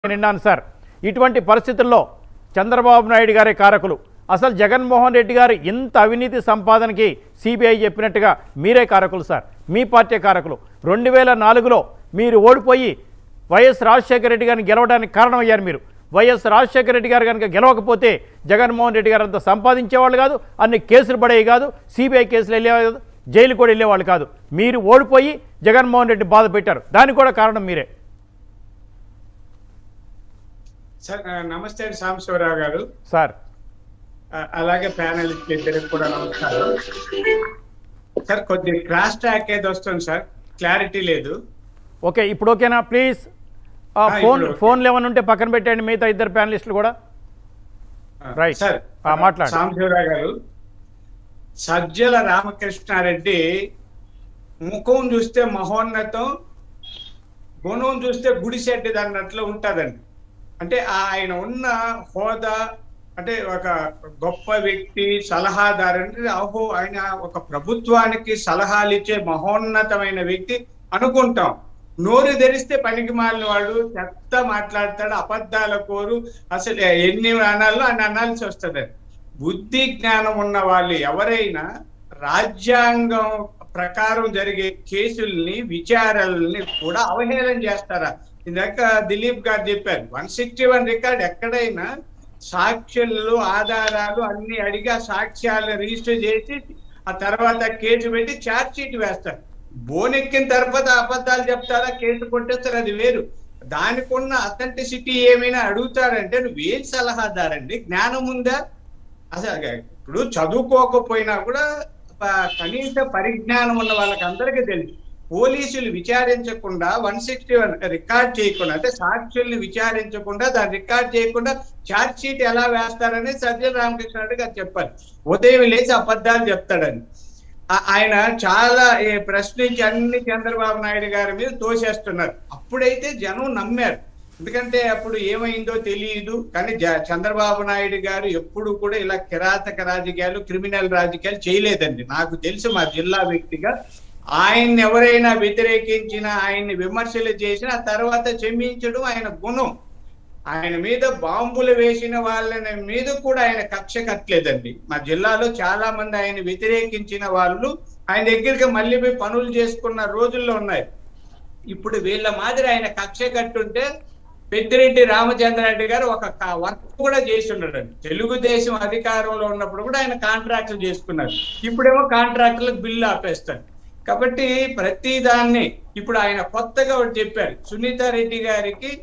నిన్నాను sir. ఇటువంటి పరిస్థితుల్లో చంద్రబాబు నాయుడు గారే కారకులు. అసలు జగన్మోహన్ రెడ్డి గారు ఇంత అవినీతి సంపాదనకి సిబిఐ చెప్పినట్టుగా మీరే కారకులు సార్. మీ పార్టీ కారకులు. 2004లో మీరు ఓడిపోయి వైఎస్ రాజశేఖర రెడ్డి గారిని గెలవడానికి కారణమయ్యారు మీరు. వైఎస్ రాజశేఖర రెడ్డి గారు కనుక గెలవకపోతే జగన్మోహన్ రెడ్డి గారు అంతా సంపాదించేవాళ్ళు కాదు, అన్ని కేసులు పడేవి కాదు, సిబిఐ కేసులు వెళ్ళేవాళ్ళు, జైలు కూడా వెళ్ళేవాళ్ళు కాదు. మీరు ఓడిపోయి జగన్మోహన్ రెడ్డి బాధ పెట్టారు. దానికి కూడా కారణం మీరే. సార్ నమస్తే సాంబశివరావు గారు. సార్ అలాగే ప్యానలిస్ట్ ఇద్దరికి కూడా నమస్కారం సార్. కొద్ది క్రాస్ ట్రాక్ ఏది వస్తుంది సార్, క్లారిటీ లేదు. ఓకే, ఇప్పుడు ఓకేనా? ప్లీజ్ ఫోన్లు ఏమైనా ఉంటే పక్కన పెట్టండి, మిగతా ఇద్దరు ప్యానలిస్టులు కూడా. రైట్ సార్ మాట్లాడు. సాంబశివరావు గారు, సజ్జల రామకృష్ణారెడ్డి ముఖం చూస్తే మహోన్నతం, గుణం చూస్తే గుడిసెడ్డిది అన్నట్లు ఉంటుందండి. అంటే ఆయన ఉన్న హోదా, అంటే ఒక గొప్ప వ్యక్తి, సలహాదారు, అంటే అహో ఆయన ఒక ప్రభుత్వానికి సలహాలు ఇచ్చే మహోన్నతమైన వ్యక్తి అనుకుంటాం. నోరు తెరిస్తే పనికి మాలిన వాడు, చెత్త మాట్లాడతాడు, అబద్ధాల కోరు, అసలు ఎన్ని అనాలో అన్ని అనాల్సి వస్తుంది. బుద్ధి జ్ఞానం ఉన్న వాళ్ళు ఎవరైనా రాజ్యాంగం ప్రకారం జరిగే కేసుల్ని, విచారణల్ని కూడా అవహేళన చేస్తారా? ఇందాక దిలీప్ గారు చెప్పారు, 161 రికార్డ్ ఎక్కడైనా సాక్ష్యాలు, ఆధారాలు అన్ని అడిగి సాక్ష్యాలను రిజిస్టర్ చేసి ఆ తర్వాత కేసు పెట్టి ఛార్జ్ షీట్ వేస్తారు. బోనెక్కిన తర్వాత అబద్ధాలు చెప్తారా, కేసు కొట్టేస్తారు, అది వేరు. దానికి ఉన్న అథెంటిసిటీ ఏమైనా అడుగుతారంటే నువ్వేం సలహాదారండి? జ్ఞానం ఉందా? అసలు ఇప్పుడు చదువుకోకపోయినా కూడా కనీస పరిజ్ఞానం ఉన్న వాళ్ళకి అందరికీ తెలుసు. పోలీసులు విచారించకుండా 161 రికార్డ్ చేయకుండా, అంటే సాక్షుల్ని విచారించకుండా దాన్ని రికార్డ్ చేయకుండా ఛార్జ్ షీట్ ఎలా వేస్తారని సజ్జల రామకృష్ణారెడ్డి గారు చెప్పారు. ఉదయం లేచి అబద్ధాలు చెప్తాడని ఆయన చాలా ప్రశ్నించి అన్ని చంద్రబాబు నాయుడు గారి మీద తోసేస్తున్నారు. అప్పుడైతే జనం నమ్మారు, ఎందుకంటే అప్పుడు ఏమైందో తెలియదు. కానీ చంద్రబాబు నాయుడు గారు ఎప్పుడు కూడా ఇలా కిరాతక రాజకీయాలు, క్రిమినల్ రాజకీయాలు చేయలేదండి. నాకు తెలుసు, మా జిల్లా వ్యక్తిగా ఆయన్ని ఎవరైనా వ్యతిరేకించినా, ఆయన్ని విమర్శలు చేసినా తర్వాత క్షమించడం ఆయన గుణం. ఆయన మీద బాంబులు వేసిన వాళ్ళని మీద కూడా ఆయన కక్ష కట్టలేదండి. మా జిల్లాలో చాలా మంది ఆయన వ్యతిరేకించిన వాళ్ళు ఆయన దగ్గరికి మళ్ళీ పోయి పనులు చేసుకున్న రోజుల్లో ఉన్నాయి. ఇప్పుడు వీళ్ళ మాదిరి ఆయన కక్ష కట్టుంటే పెద్దిరెడ్డి రామచంద్రారెడ్డి గారు ఒక వర్క్ కూడా చేసి ఉన్నాడండి. తెలుగుదేశం అధికారంలో ఉన్నప్పుడు కూడా ఆయన కాంట్రాక్టులు చేసుకున్నారు. ఇప్పుడేమో కాంట్రాక్టులకు బిల్లు ఆపేస్తారు. కాబట్టి ప్రతి దాన్ని ఇప్పుడు ఆయన కొత్తగా ఒకటి చెప్పారు, సునీతారెడ్డి గారికి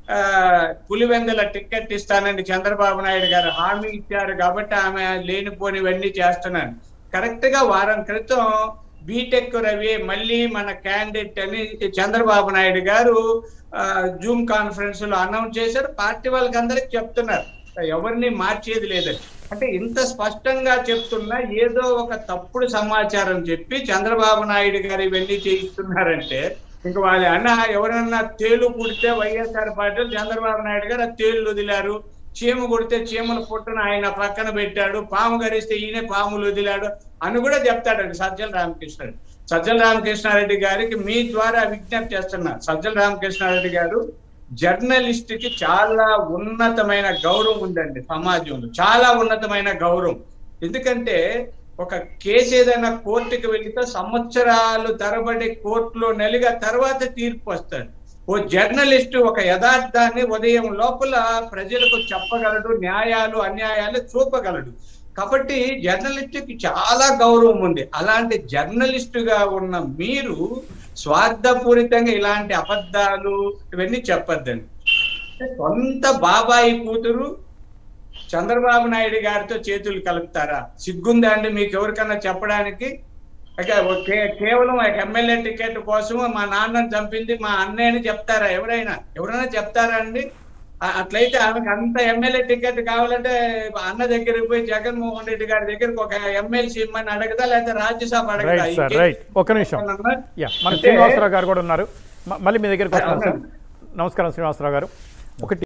పులివెందుల టికెట్ ఇస్తానని చంద్రబాబు నాయుడు గారు హామీ ఇచ్చారు కాబట్టి ఆమె లేనిపోనివన్నీ చేస్తున్నాను. కరెక్ట్ గా వారం క్రితం బీటెక్ రవి మళ్ళీ మన క్యాండిడేట్ అని చంద్రబాబు నాయుడు గారు జూమ్ కాన్ఫరెన్స్ లో అనౌన్స్ చేశారు. పార్టీ వాళ్ళకి అందరికి చెప్తున్నారు, ఎవరిని మార్చేది లేదని. అంటే ఇంత స్పష్టంగా చెప్తున్నా ఏదో ఒక తప్పుడు సమాచారం చెప్పి చంద్రబాబు నాయుడు గారు ఇవన్నీ చేయిస్తున్నారంటే ఇంకా వాళ్ళు ఎవరన్నా తేలు కుడితే వైఎస్ఆర్ పార్టీలు చంద్రబాబు నాయుడు గారు ఆ తేళ్లు వదిలారు, చీమ కొడితే చీమల పుట్టును ఆయన పక్కన పెట్టాడు, పాము గరిస్తే ఈయన పాములు వదిలాడు అని కూడా చెప్తాడండి సజ్జల రామకృష్ణారెడ్డి. సజ్జల రామకృష్ణారెడ్డి గారికి మీ ద్వారా విజ్ఞప్తి చేస్తున్నా, సజ్జల రామకృష్ణారెడ్డి గారు జర్నలిస్ట్ కి చాలా ఉన్నతమైన గౌరవం ఉందండి సమాజంలో, చాలా ఉన్నతమైన గౌరవం. ఎందుకంటే ఒక కేసు ఏదైనా కోర్టుకి వెళితే సంవత్సరాలు తరబడి కోర్టులో నలిగా తర్వాత తీర్పు వస్తాడు. ఓ జర్నలిస్టు ఒక యథార్థాన్ని ఉదయం లోపల ప్రజలకు చెప్పగలడు, న్యాయాలు అన్యాయాలు చూపగలడు. కాబట్టి జర్నలిస్టుకి చాలా గౌరవం ఉంది. అలాంటి జర్నలిస్టుగా ఉన్న మీరు స్వార్థపూరితంగా ఇలాంటి అబద్ధాలు ఇవన్నీ చెప్పొద్దండి. సొంత బాబాయి కూతురు చంద్రబాబు నాయుడు గారితో చేతులు కలుపుతారా? సిగ్గుందా అండి మీకు ఎవరికన్నా చెప్పడానికి? కేవలం ఎమ్మెల్యే టికెట్ కోసం మా నాన్నని చంపింది మా అన్నయ్యని చెప్తారా? ఎవరైనా చెప్తారా అండి? అట్లయితే ఆమెకు అంత ఎమ్మెల్యే టికెట్ కావాలంటే అన్న దగ్గరికి పోయి జగన్మోహన్ రెడ్డి గారి దగ్గరికి ఒక ఎమ్మెల్సీ ఇమ్మని అడగదా, లేకపోతే రాజ్యసభ అడగదా? ఒక నిమిషం, మన శ్రీనివాసరావు గారు కూడా ఉన్నారు, మళ్ళీ మీ దగ్గరికి వస్తున్నాను సార్. నమస్కారం శ్రీనివాసరావు గారు. ఒకటి